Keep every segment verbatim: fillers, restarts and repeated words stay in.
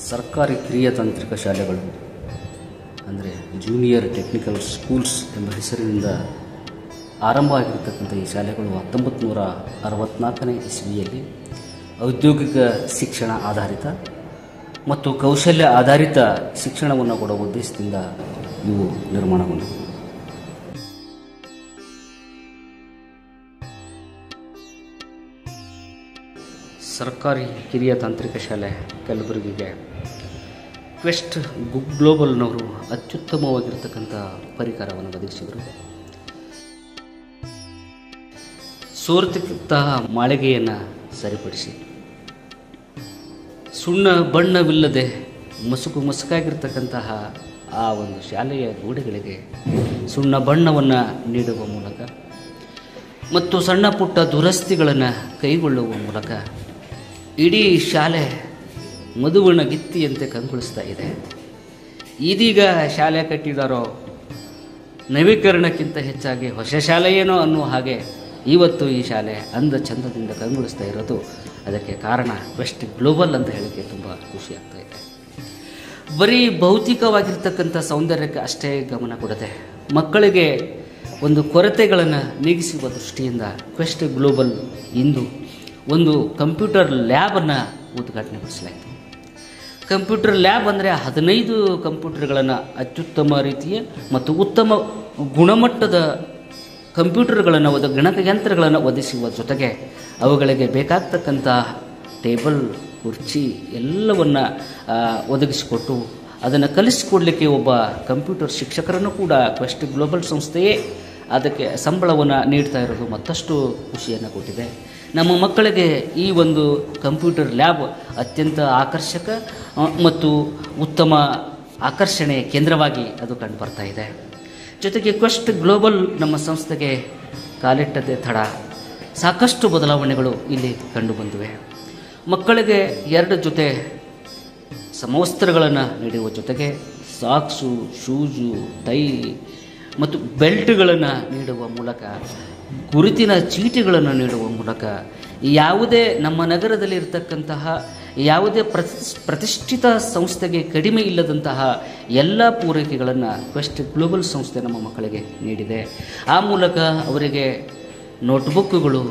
ಸರ್ಕಾರಿ ಕಿರಿಯ ತಾಂತ್ರಿಕ ಶಾಲೆಗಳು ಅಂದರೆ ಜೂನಿಯರ್ ಟೆಕ್ನಿಕಲ್ ಸ್ಕೂಲ್ಸ್ ಎಂಬ ಹೆಸರಿನಿಂದ ಆರಂಭ ಆಗಿರತಕ್ಕಂಥ ಈ ಶಾಲೆಗಳು ಹತ್ತೊಂಬತ್ತು ನೂರ ಅರವತ್ತ್ನಾಲ್ಕನೇ ಇಸ್ವಿಯಲ್ಲಿ ಔದ್ಯೋಗಿಕ ಶಿಕ್ಷಣ ಆಧಾರಿತ ಮತ್ತು ಕೌಶಲ್ಯ ಆಧಾರಿತ ಶಿಕ್ಷಣವನ್ನು ಕೊಡುವ ಉದ್ದೇಶದಿಂದ ಇವು ನಿರ್ಮಾಣಗೊಂಡವು. ಸರ್ಕಾರಿ ಕಿರಿಯ ತಾಂತ್ರಿಕ ಶಾಲೆ ಕಲಬುರಗಿಗೆ ಕ್ವೆಸ್ಟ್ ಗ್ಲೋಬಲ್ನವರು ಅತ್ಯುತ್ತಮವಾಗಿರ್ತಕ್ಕಂಥ ಪರಿಕರವನ್ನು ಒದಗಿಸಿದರು. ಸೋರ್ತಿದ್ದಂತಹ ಮಾಳಿಗೆಯನ್ನು ಸರಿಪಡಿಸಿ ಸುಣ್ಣ ಬಣ್ಣವಿಲ್ಲದೆ ಮಸುಕು ಮಸುಕಾಗಿರ್ತಕ್ಕಂತಹ ಆ ಒಂದು ಶಾಲೆಯ ಗೋಡೆಗಳಿಗೆ ಸುಣ್ಣ ಬಣ್ಣವನ್ನು ನೀಡುವ ಮೂಲಕ ಮತ್ತು ಸಣ್ಣ ಪುಟ್ಟ ದುರಸ್ತಿಗಳನ್ನು ಕೈಗೊಳ್ಳುವ ಮೂಲಕ ಇಡೀ ಶಾಲೆ ಮಧುವಣಗಿತ್ತಿಯಂತೆ ಕಂಗೊಳಿಸ್ತಾ ಇದೆ. ಇದೀಗ ಶಾಲೆ ಕಟ್ಟಿದಾರೋ ನವೀಕರಣಕ್ಕಿಂತ ಹೆಚ್ಚಾಗಿ ಹೊಸ ಶಾಲೆಯೇನೋ ಅನ್ನುವ ಹಾಗೆ ಇವತ್ತು ಈ ಶಾಲೆ ಅಂದ ಚಂದದಿಂದ ಕಂಗೊಳಿಸ್ತಾ ಇರೋದು. ಅದಕ್ಕೆ ಕಾರಣ ಕ್ವೆಸ್ಟ್ ಗ್ಲೋಬಲ್ ಅಂತ ಹೇಳಿಕೆ ತುಂಬ ಖುಷಿ ಆಗ್ತಾ ಇದೆ. ಬರೀ ಭೌತಿಕವಾಗಿರ್ತಕ್ಕಂಥ ಸೌಂದರ್ಯಕ್ಕೆ ಅಷ್ಟೇ ಗಮನ ಕೊಡದೆ ಮಕ್ಕಳಿಗೆ ಒಂದು ಕೊರತೆಗಳನ್ನು ನೀಗಿಸುವ ದೃಷ್ಟಿಯಿಂದ ಕ್ವೆಸ್ಟ್ ಗ್ಲೋಬಲ್ ಇಂದು ಒಂದು ಕಂಪ್ಯೂಟರ್ ಲ್ಯಾಬನ್ನು ಉದ್ಘಾಟನೆಗೊಳಿಸಲಾಯಿತು. ಕಂಪ್ಯೂಟರ್ ಲ್ಯಾಬ್ ಅಂದರೆ ಹದಿನೈದು ಕಂಪ್ಯೂಟರ್ಗಳನ್ನು ಅತ್ಯುತ್ತಮ ರೀತಿಯ ಮತ್ತು ಉತ್ತಮ ಗುಣಮಟ್ಟದ ಕಂಪ್ಯೂಟರ್ಗಳನ್ನು ಒದ ಗಣಕಯಂತ್ರಗಳನ್ನು ಒದಗಿಸುವ ಜೊತೆಗೆ ಅವುಗಳಿಗೆ ಬೇಕಾಗ್ತಕ್ಕಂಥ ಟೇಬಲ್ ಕುರ್ಚಿ ಎಲ್ಲವನ್ನು ಒದಗಿಸಿಕೊಟ್ಟು ಅದನ್ನು ಕಲಿಸಿಕೊಡಲಿಕ್ಕೆ ಒಬ್ಬ ಕಂಪ್ಯೂಟರ್ ಶಿಕ್ಷಕರನ್ನು ಕೂಡ ಕ್ವೆಸ್ಟ್ ಗ್ಲೋಬಲ್ ಸಂಸ್ಥೆಯೇ ಅದಕ್ಕೆ ಸಂಬಳವನ್ನು ನೀಡ್ತಾ ಇರೋದು ಮತ್ತಷ್ಟು ಖುಷಿಯನ್ನು ಕೊಟ್ಟಿದೆ. ನಮ್ಮ ಮಕ್ಕಳಿಗೆ ಈ ಒಂದು ಕಂಪ್ಯೂಟರ್ ಲ್ಯಾಬ್ ಅತ್ಯಂತ ಆಕರ್ಷಕ ಮತ್ತು ಉತ್ತಮ ಆಕರ್ಷಣೆಯ ಕೇಂದ್ರವಾಗಿ ಅದು ಕಂಡು ಬರ್ತಾ ಇದೆ. ಜೊತೆಗೆ ಕ್ವೆಸ್ಟ್ ಗ್ಲೋಬಲ್ ನಮ್ಮ ಸಂಸ್ಥೆಗೆ ಕಾಲಿಟ್ಟದೆ ತಡ ಸಾಕಷ್ಟು ಬದಲಾವಣೆಗಳು ಇಲ್ಲಿ ಕಂಡು ಬಂದಿವೆ. ಮಕ್ಕಳಿಗೆ ಎರಡು ಜೊತೆ ಸಮವಸ್ತ್ರಗಳನ್ನು ನೀಡುವ ಜೊತೆಗೆ ಸಾಕ್ಸು, ಶೂಸು, ಟೈ ಮತ್ತು ಬೆಲ್ಟ್ಗಳನ್ನು ನೀಡುವ ಮೂಲಕ, ಗುರುತಿನ ಚೀಟಿಗಳನ್ನು ನೀಡುವ ಮೂಲಕ ಯಾವುದೇ ನಮ್ಮ ನಗರದಲ್ಲಿ ಇರತಕ್ಕಂತಹ ಯಾವುದೇ ಪ್ರತಿ ಪ್ರತಿಷ್ಠಿತ ಸಂಸ್ಥೆಗೆ ಕಡಿಮೆ ಇಲ್ಲದಂತಹ ಎಲ್ಲ ಪೂರೈಕೆಗಳನ್ನು ಕ್ವೆಸ್ಟ್ ಗ್ಲೋಬಲ್ ಸಂಸ್ಥೆ ನಮ್ಮ ಮಕ್ಕಳಿಗೆ ನೀಡಿದೆ. ಆ ಮೂಲಕ ಅವರಿಗೆ ನೋಟ್ಬುಕ್ಗಳು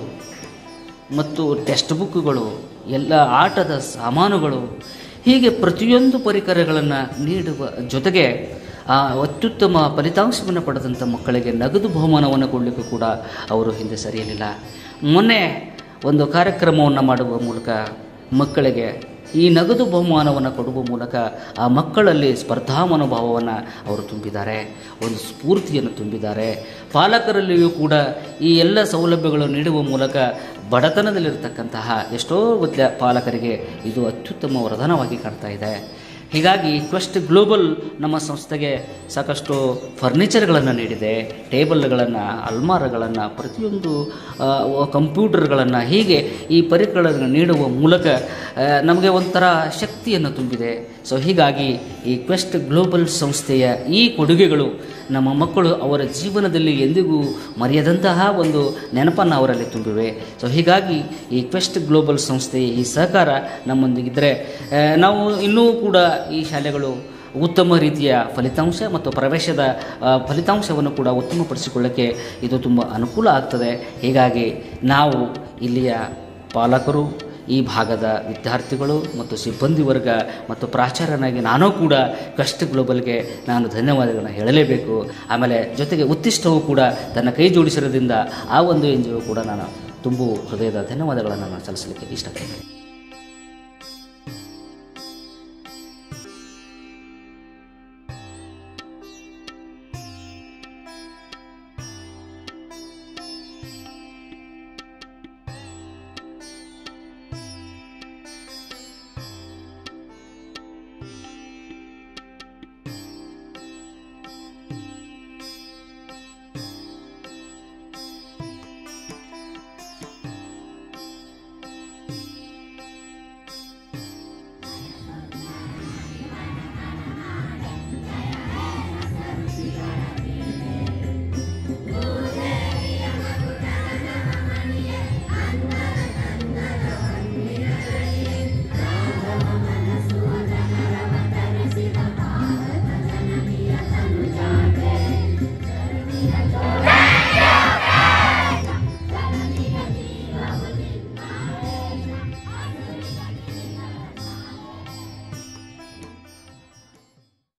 ಮತ್ತು ಟೆಕ್ಸ್ಟ್ ಬುಕ್ಗಳು, ಎಲ್ಲ ಆಟದ ಸಾಮಾನುಗಳು, ಹೀಗೆ ಪ್ರತಿಯೊಂದು ಪರಿಕರಗಳನ್ನು ನೀಡುವ ಜೊತೆಗೆ ಆ ಅತ್ಯುತ್ತಮ ಫಲಿತಾಂಶವನ್ನು ಪಡೆದಂಥ ಮಕ್ಕಳಿಗೆ ನಗದು ಬಹುಮಾನವನ್ನು ಕೊಡಲಿಕ್ಕೂ ಕೂಡ ಅವರು ಹಿಂದೆ ಸರಿಯಲಿಲ್ಲ. ಮೊನ್ನೆ ಒಂದು ಕಾರ್ಯಕ್ರಮವನ್ನು ಮಾಡುವ ಮೂಲಕ ಮಕ್ಕಳಿಗೆ ಈ ನಗದು ಬಹುಮಾನವನ್ನು ಕೊಡುವ ಮೂಲಕ ಆ ಮಕ್ಕಳಲ್ಲಿ ಸ್ಪರ್ಧಾ ಮನೋಭಾವವನ್ನು ಅವರು ತುಂಬಿದ್ದಾರೆ, ಒಂದು ಸ್ಫೂರ್ತಿಯನ್ನು ತುಂಬಿದ್ದಾರೆ. ಪಾಲಕರಲ್ಲಿಯೂ ಕೂಡ ಈ ಎಲ್ಲ ಸೌಲಭ್ಯಗಳನ್ನು ನೀಡುವ ಮೂಲಕ ಬಡತನದಲ್ಲಿರ್ತಕ್ಕಂತಹ ಎಷ್ಟೋ ವಿದ್ಯಾ ಪಾಲಕರಿಗೆ ಇದು ಅತ್ಯುತ್ತಮ ವರದಾನವಾಗಿ ಕಾಣ್ತಾ ಇದೆ. ಹೀಗಾಗಿ ಕ್ವೆಸ್ಟ್ ಗ್ಲೋಬಲ್ ನಮ್ಮ ಸಂಸ್ಥೆಗೆ ಸಾಕಷ್ಟು ಫರ್ನಿಚರ್ಗಳನ್ನು ನೀಡಿದೆ, ಟೇಬಲ್ಗಳನ್ನು, ಅಲ್ಮಾರಗಳನ್ನು, ಪ್ರತಿಯೊಂದು ಕಂಪ್ಯೂಟರ್ಗಳನ್ನು, ಹೀಗೆ ಈ ಪರಿಕರಗಳನ್ನು ನೀಡುವ ಮೂಲಕ ನಮಗೆ ಒಂಥರ ಶಕ್ತಿಯನ್ನು ತುಂಬಿದೆ. ಸೊ ಹೀಗಾಗಿ ಈ ಕ್ವೆಸ್ಟ್ ಗ್ಲೋಬಲ್ ಸಂಸ್ಥೆಯ ಈ ಕೊಡುಗೆಗಳು ನಮ್ಮ ಮಕ್ಕಳು ಅವರ ಜೀವನದಲ್ಲಿ ಎಂದಿಗೂ ಮರೆಯದಂತಹ ಒಂದು ನೆನಪನ್ನು ಅವರಲ್ಲಿ ತುಂಬಿವೆ. ಸೊ ಹೀಗಾಗಿ ಈ ಕ್ವೆಸ್ಟ್ ಗ್ಲೋಬಲ್ ಸಂಸ್ಥೆಯ ಈ ಸಹಕಾರ ನಮ್ಮೊಂದಿಗಿದ್ದರೆ ನಾವು ಇನ್ನೂ ಕೂಡ ಈ ಶಾಲೆಗಳು ಉತ್ತಮ ರೀತಿಯ ಫಲಿತಾಂಶ ಮತ್ತು ಪ್ರವೇಶದ ಫಲಿತಾಂಶವನ್ನು ಕೂಡ ಉತ್ತಮಪಡಿಸಿಕೊಳ್ಳಕ್ಕೆ ಇದು ತುಂಬ ಅನುಕೂಲ ಆಗ್ತದೆ. ಹೀಗಾಗಿ ನಾವು ಇಲ್ಲಿಯ ಪಾಲಕರು, ಈ ಭಾಗದ ವಿದ್ಯಾರ್ಥಿಗಳು ಮತ್ತು ಸಿಬ್ಬಂದಿ ವರ್ಗ ಮತ್ತು ಪ್ರಾಚಾರ್ಯನಾಗಿ ನಾನೂ ಕೂಡ ಕ್ವೆಸ್ಟ್ ಗ್ಲೋಬಲ್ಗೆ ನಾನು ಧನ್ಯವಾದಗಳನ್ನು ಹೇಳಲೇಬೇಕು. ಆಮೇಲೆ ಜೊತೆಗೆ ಉತ್ತಿಷ್ಟವೂ ಕೂಡ ತನ್ನ ಕೈ ಜೋಡಿಸಿರೋದ್ರಿಂದ ಆ ಒಂದು ಎನ್ ಜಿ ಒ ಕೂಡ ನಾನು ತುಂಬ ಹೃದಯದ ಧನ್ಯವಾದಗಳನ್ನು ನಾನು ಸಲ್ಲಿಸಲಿಕ್ಕೆ ಇಷ್ಟಪಡ್ತೇನೆ.